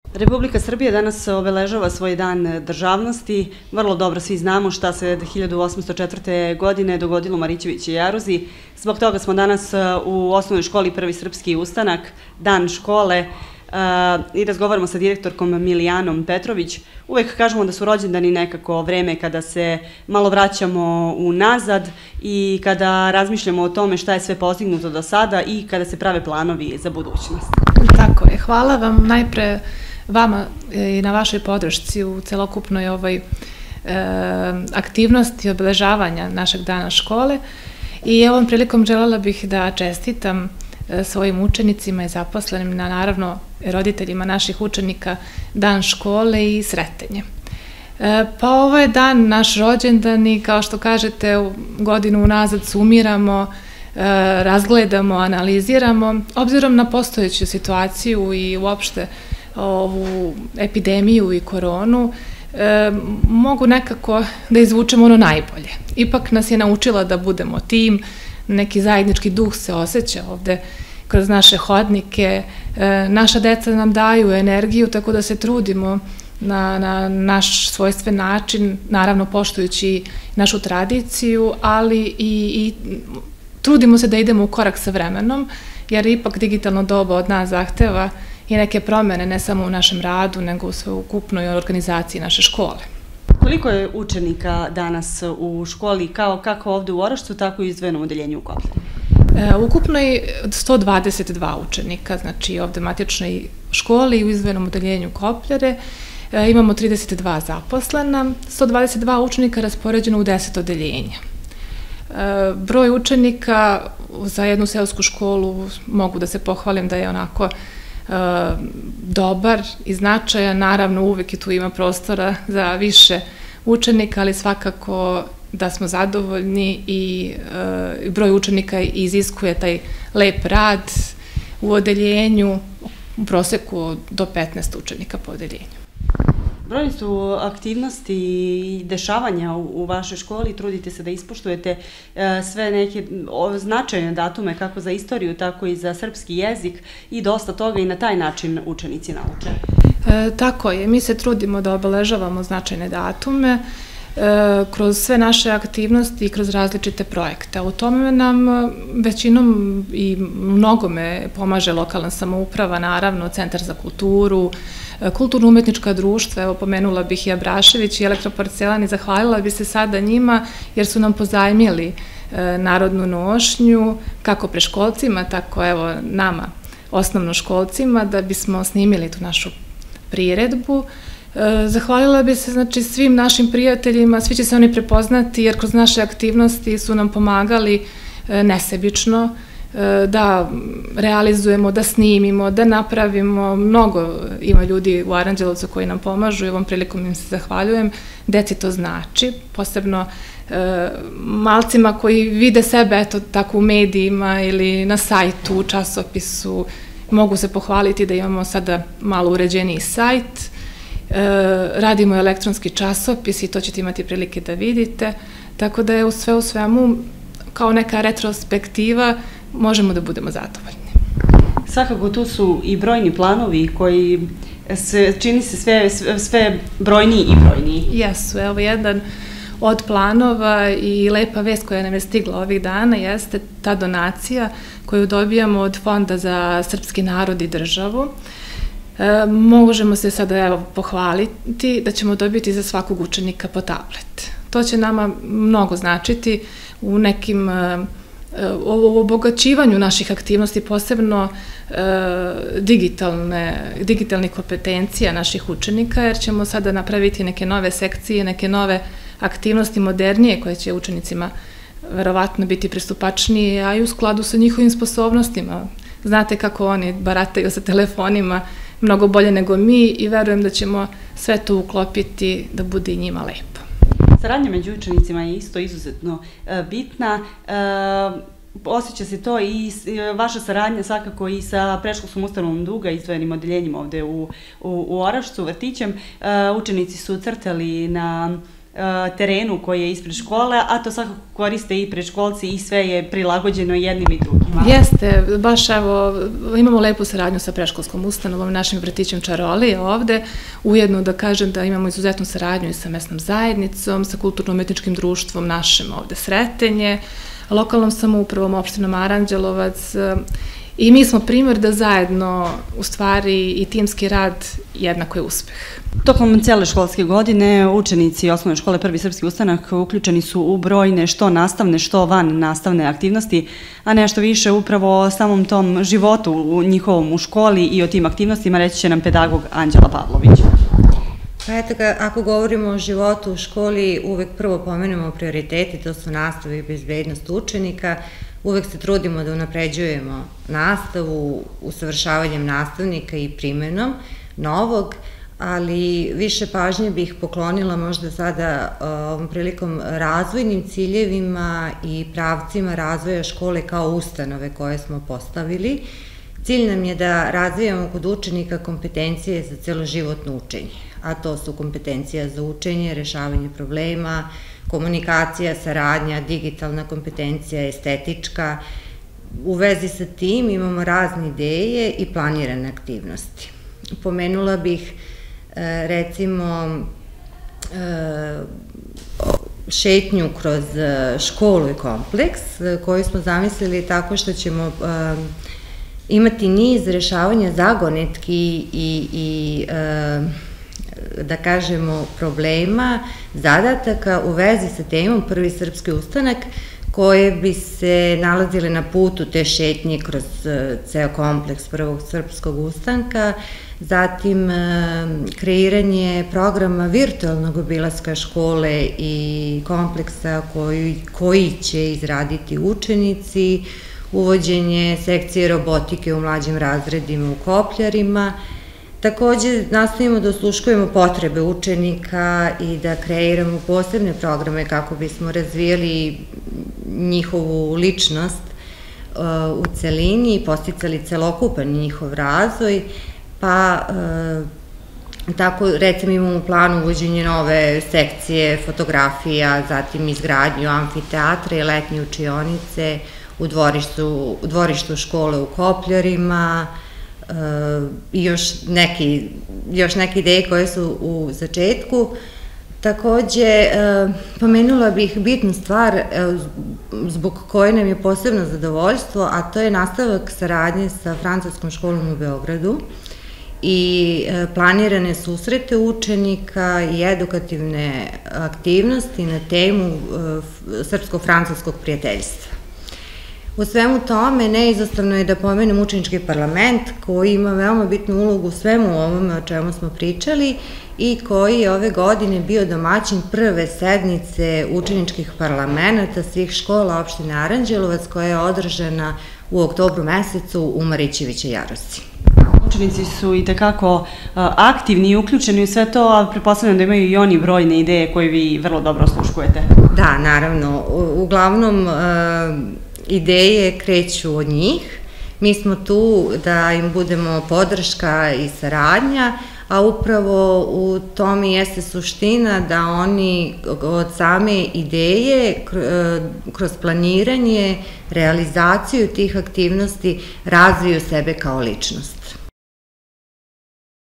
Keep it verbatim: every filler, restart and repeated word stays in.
Republika Srbija danas obeležava svoj dan državnosti. Vrlo dobro svi znamo šta se hiljadu osamsto četvrte. godine dogodilo u Marićevićevoj jaruzi. Zbog toga smo danas u osnovnoj školi Prvi srpski ustanak, dan škole, i razgovaramo sa direktorkom Milijanom Petrović. Uvek kažemo da su rođendani nekako vreme kada se malo vraćamo unazad i kada razmišljamo o tome šta je sve postignuto do sada i kada se prave planovi za budućnost. Tako je. Hvala vam najpre vama i na vašoj podršci u celokupnoj ovoj aktivnosti obeležavanja našeg dana škole. I ovom prilikom želela bih da čestitam svojim učenicima i zaposlenim, na naravno roditeljima naših učenika, dan škole i sretenje. Pa ovo je dan naš rođendan i kao što kažete, godinu unazad sumiramo, razgledamo, analiziramo. Obzirom na postojeću situaciju i uopšte ovu epidemiju i koronu, mogu nekako da izvučemo ono najbolje. Ipak nas je naučila da budemo tim, neki zajednički duh se osjeća ovde kroz naše hodnike, naša deca nam daju energiju, tako da se trudimo na naš svojstven način, naravno poštujući našu tradiciju, ali i trudimo se da idemo u korak sa vremenom, jer ipak digitalno doba od nas zahteva i neke promene, ne samo u našem radu, nego u sveukupnoj organizaciji naše škole. Koliko je učenika danas u školi, kako ovde u Orašcu, tako i u izdvojenom odeljenju u Kopljari? Ukupno je sto dvadeset dva učenika, znači ovde u matičnoj školi i u izdvojenom odeljenju Kopljare. Imamo trideset dva zaposlena, sto dvadeset dva učenika raspoređeno u deset odeljenja. Broj učenika za jednu seosku školu mogu da se pohvalim da je onako dobar i značajan. Naravno, uvek i tu ima prostora za više učenika, ali svakako da smo zadovoljni i broj učenika iziskuje taj lep rad u odeljenju, u proseku do petnaest učenika po odeljenju. Brojne su aktivnosti i dešavanja u vašoj školi, trudite se da ispoštujete sve neke značajne datume kako za istoriju, tako i za srpski jezik i dosta toga i na taj način učenici nauče. Tako je, mi se trudimo da obeležavamo značajne datume kroz sve naše aktivnosti i kroz različite projekte. U tome nam većinom i mnogome pomaže lokalna samouprava, naravno Centar za kulturu, kulturno-umetnička društva, evo pomenula bih i Abrašević i Elektroporcelan i zahvalila bi se sada njima jer su nam pozajmili narodnu nošnju, kako preškolcima, tako evo nama, osnovnoškolcima, da bismo snimili tu našu priredbu. Zahvalila bi se znači svim našim prijateljima, svi će se oni prepoznati jer kroz naše aktivnosti su nam pomagali nesebično da realizujemo, da snimimo, da napravimo. Mnogo ima ljudi u Aranđelovcu koji nam pomažu i ovom prilikom im se zahvaljujem. Deci to znači, posebno malcima koji vide sebe eto tako u medijima ili na sajtu, u časopisu. Mogu se pohvaliti da imamo sada malo uređeniji sajt. Radimo elektronski časopis i to ćete imati prilike da vidite. Tako da je u sve u svemu kao neka retrospektiva možemo da budemo zadovoljni. Svakako tu su i brojni planovi koji čini se sve brojniji i brojniji. Jesu, evo jedan od planova i lepa vest koja nam je stigla ovih dana jeste ta donacija koju dobijamo od Fonda za srpski narod i državu. Možemo se sada pohvaliti da ćemo dobiti za svakog učenika po tablet. To će nama mnogo značiti u nekim obogaćivanju naših aktivnosti, posebno digitalnih kompetencija naših učenika, jer ćemo sada napraviti neke nove sekcije, neke nove aktivnosti modernije koje će učenicima verovatno biti pristupačnije, a i u skladu sa njihovim sposobnostima. Znate kako oni barataju sa telefonima mnogo bolje nego mi i verujem da ćemo sve to uklopiti da bude i njima lepo. Saradnja među učenicima je isto izuzetno bitna. Osjeća se to i vaša saradnja svakako i sa predškolskom ustanovom Duga, izdvojenim odeljenjima ovde u Orašcu, vrtićem. Učenici su crtali na terenu koji je ispred škole, a to svakako koriste i predškolci i sve je prilagođeno jednim i drugima. Jeste, baš evo, imamo lepu saradnju sa predškolskom ustanovom, našim vrtićem Čaroli ovde, ujedno da kažem da imamo izuzetnu saradnju i sa mesnom zajednicom, sa kulturno-umetničkim društvom našim ovde Sretenje, lokalnom samoupravom, opštinom Aranđelovac, i mi smo primjer da zajedno, u stvari, i timski rad jednako je uspeh. Tokom cijele školske godine učenici osnovne škole Prvi srpski ustanak uključeni su u brojne što nastavne, što van nastavne aktivnosti, a nešto više upravo o samom tom životu u njihovom u školi i o tim aktivnostima reći će nam pedagog Anđela Pavlović. Pa eto, ako govorimo o životu u školi, uvek prvo pomenemo prioriteti, to su nastava i bezbednost učenika. Uvek se trudimo da unapređujemo nastavu, usavršavanjem nastavnika i primenom novog, ali više pažnje bih poklonila možda sada ovom prilikom razvojnim ciljevima i pravcima razvoja škole kao ustanove koje smo postavili. Cilj nam je da razvijamo kod učenika kompetencije za celoživotno učenje, a to su kompetencija za učenje, rešavanje problema, komunikacija, saradnja, digitalna kompetencija, estetička. U vezi sa tim imamo razne ideje i planirane aktivnosti. Pomenula bih recimo šetnju kroz školu i kompleks koju smo zamislili tako što ćemo imati niz rešavanja zagonetki i da kažemo problema, zadataka u vezi sa temom Prvi srpski ustanak koje bi se nalazile na putu te šetnje kroz ceo kompleks Prvog srpskog ustanka, zatim kreiranje programa virtualnog obilaska škole i kompleksa koji će izraditi učenici, uvođenje sekcije robotike u mlađim razredima u Kopljarima. Takođe, nastavimo da osluškujemo potrebe učenika i da kreiramo posebne programe kako bismo razvijali njihovu ličnost u celini i posticali celokupan njihov razvoj, pa tako recimo imamo u planu uvođenje nove sekcije fotografija, zatim izgradnju amfiteatra i letnje učionice u dvorištu škole u Kopljarima, i još neke ideje koje su u začetku. Takođe, pomenula bih bitnu stvar zbog koje nam je posebno zadovoljstvo, a to je nastavak saradnje sa francuskom školom u Beogradu i planirane susrete učenika i edukativne aktivnosti na temu srpsko-francuskog prijateljstva. U svemu tome, neizostavno je da pomenem učenički parlament koji ima veoma bitnu ulogu u svemu ovome o čemu smo pričali i koji je ove godine bio domaćin prve sednice učeničkih parlamenta svih škola opštine Aranđelovac koja je održana u oktobru mesecu u Marićevićevoj Jaruzi. Učenici su i tekako aktivni i uključeni u sve to, a pretpostavljam da imaju i oni brojne ideje koje vi vrlo dobro osluškujete. Da, naravno. Uglavnom, ideje kreću od njih. Mi smo tu da im budemo podrška i saradnja, a upravo u tome jeste suština da oni od same ideje, kroz planiranje, realizaciju tih aktivnosti razviju sebe kao ličnost.